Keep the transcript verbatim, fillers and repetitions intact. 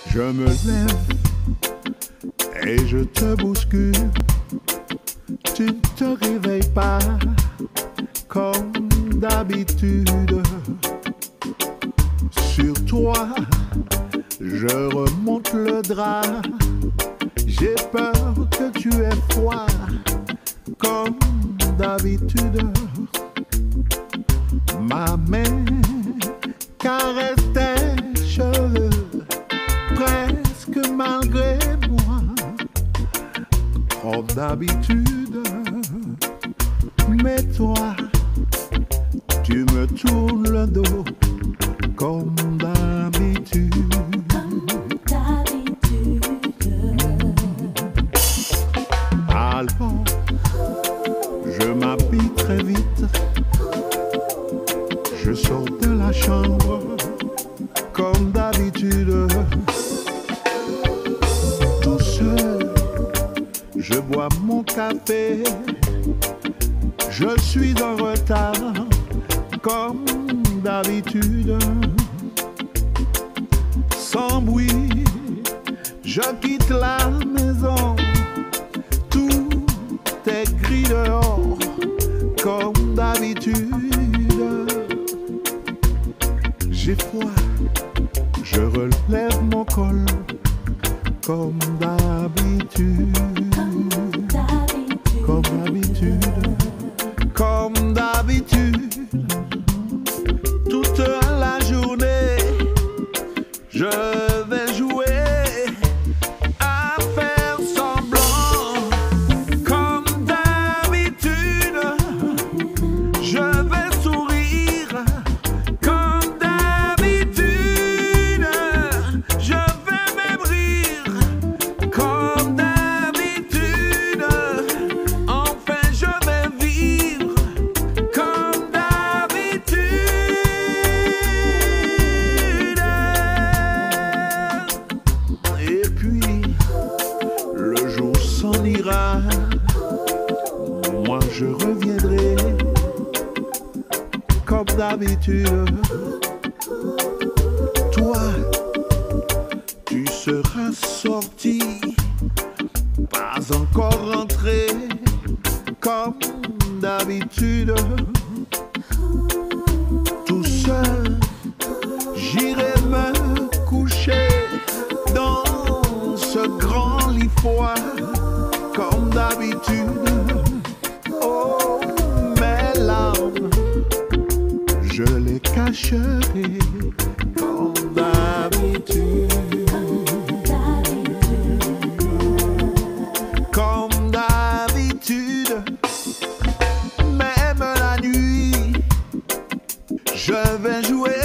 Je me lève et je te bouscule. Tu ne te réveilles pas comme d'habitude. Sur toi, je remonte le drap. J'ai peur que tu aies froid comme d'habitude. Ma main caresse tes cheveux, presque malgré moi, comme d'habitude. Mais toi, tu me tournes le dos comme d'habitude. Alors, je m'habille très vite. Je sors de la chambre comme d'habitude. Tout seul, je bois mon café. Je suis en retard comme d'habitude. Sans bruit, je quitte la maison. Tout est gris dehors comme d'habitude. J'ai froid, je relève mon col comme d'habitude. Comme d'habitude. Comme d'habitude. Toute la journée, je vais jouer à faire semblant. Comme d'habitude, je vais sourire. Comme d'habitude, je vais même rire. Comme d'habitude, enfin je vais vivre. Comme d'habitude. Et puis, le jour s'en ira. Moi je reviendrai comme d'habitude. Toi, tu seras sorti, pas encore rentré comme d'habitude. Tout seul, j'irai me coucher dans ce grand lit froid comme d'habitude. Oh, mes larmes, je les cacherai comme d'habitude. Comme d'habitude, même la nuit, je vais jouer